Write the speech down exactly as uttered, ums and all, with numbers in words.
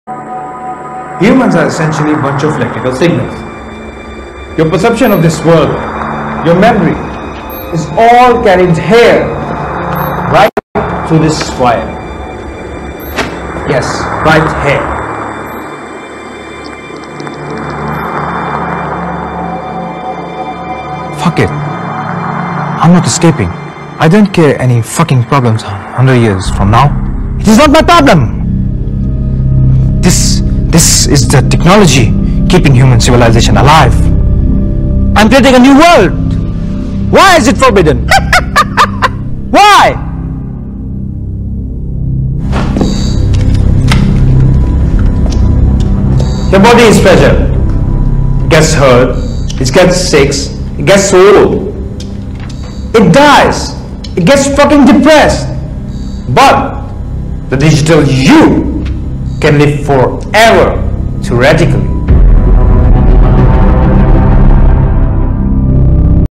Humans are essentially a bunch of electrical signals. Your perception of this world, your memory, is all carried here, right through this wire. Yes, right here. Fuck it. I'm not escaping. I don't care any fucking problems one hundred years from now. It is not my problem. This, this is the technology keeping human civilization alive. I'm creating a new world. Why is it forbidden? Why? Your body is fragile. It gets hurt, it gets sick, it gets old. It dies. It gets fucking depressed. But the digital you can live forever, theoretically.